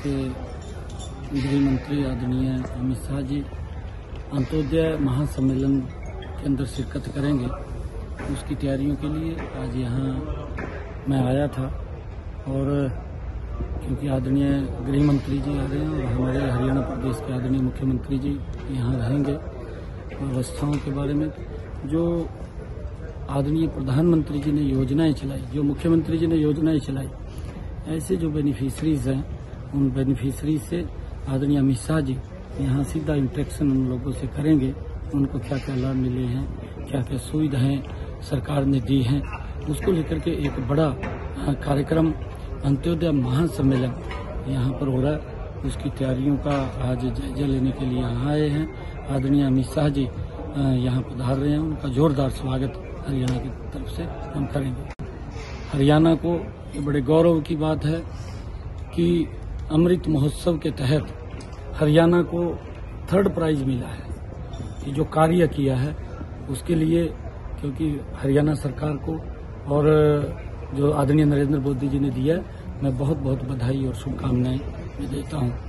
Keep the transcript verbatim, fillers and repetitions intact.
के गृह मंत्री आदरणीय अमित शाह जी अंत्योदय महासम्मेलन के अंदर शिरकत करेंगे। उसकी तैयारियों के लिए आज यहाँ मैं आया था और क्योंकि आदरणीय गृह मंत्री जी आ रहे हैं और हमारे हरियाणा प्रदेश के आदरणीय मुख्यमंत्री जी यहाँ रहेंगे, व्यवस्थाओं के बारे में जो आदरणीय प्रधानमंत्री जी ने योजनाएं चलाई, जो मुख्यमंत्री जी ने योजनाएं चलाई, ऐसे जो बेनिफिशरीज हैं उन बेनिफिशरीज से आदरणीय अमित शाह जी यहाँ सीधा इंटरेक्शन उन लोगों से करेंगे। उनको क्या क्या लाभ मिले हैं, क्या क्या सुविधाएं सरकार ने दी हैं, उसको लेकर के एक बड़ा कार्यक्रम अंत्योदय महासम्मेलन यहाँ पर हो रहा है। उसकी तैयारियों का आज जायजा लेने के लिए यहाँ आए हैं। आदरणीय अमित शाह जी यहाँ पधार रहे हैं, उनका जोरदार स्वागत हरियाणा की तरफ से हम करेंगे। हरियाणा को ये बड़े गौरव की बात है कि अमृत महोत्सव के तहत हरियाणा को थर्ड प्राइज मिला है। ये जो कार्य किया है उसके लिए, क्योंकि हरियाणा सरकार को और जो आदरणीय नरेंद्र मोदी जी ने दिया, मैं बहुत बहुत बधाई और शुभकामनाएं मैं देता हूँ।